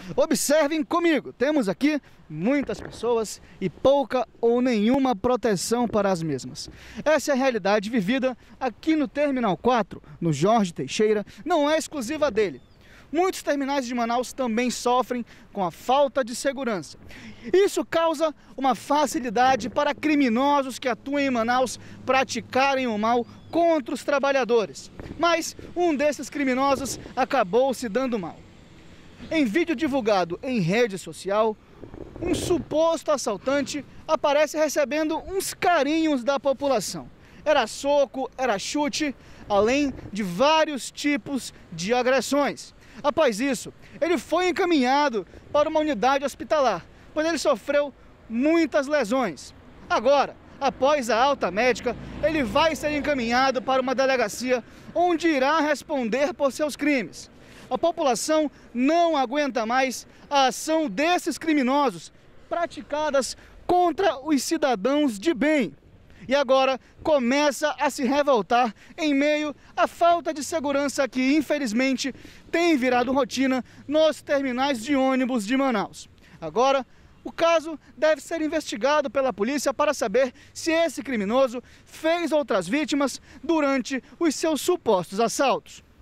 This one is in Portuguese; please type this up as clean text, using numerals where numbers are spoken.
Observem comigo, temos aqui muitas pessoas e pouca ou nenhuma proteção para as mesmas. Essa é a realidade vivida aqui no Terminal 4, no Jorge Teixeira, não é exclusiva dele. Muitos terminais de Manaus também sofrem com a falta de segurança. Isso causa uma facilidade para criminosos que atuam em Manaus praticarem o mal contra os trabalhadores. Mas um desses criminosos acabou se dando mal. Em vídeo divulgado em rede social, um suposto assaltante aparece recebendo uns carinhos da população. Era soco, era chute, além de vários tipos de agressões. Após isso, ele foi encaminhado para uma unidade hospitalar, pois ele sofreu muitas lesões. Agora, após a alta médica, ele vai ser encaminhado para uma delegacia onde irá responder por seus crimes. A população não aguenta mais a ação desses criminosos praticadas contra os cidadãos de bem. E agora começa a se revoltar em meio à falta de segurança que, infelizmente, tem virado rotina nos terminais de ônibus de Manaus. Agora, o caso deve ser investigado pela polícia para saber se esse criminoso fez outras vítimas durante os seus supostos assaltos.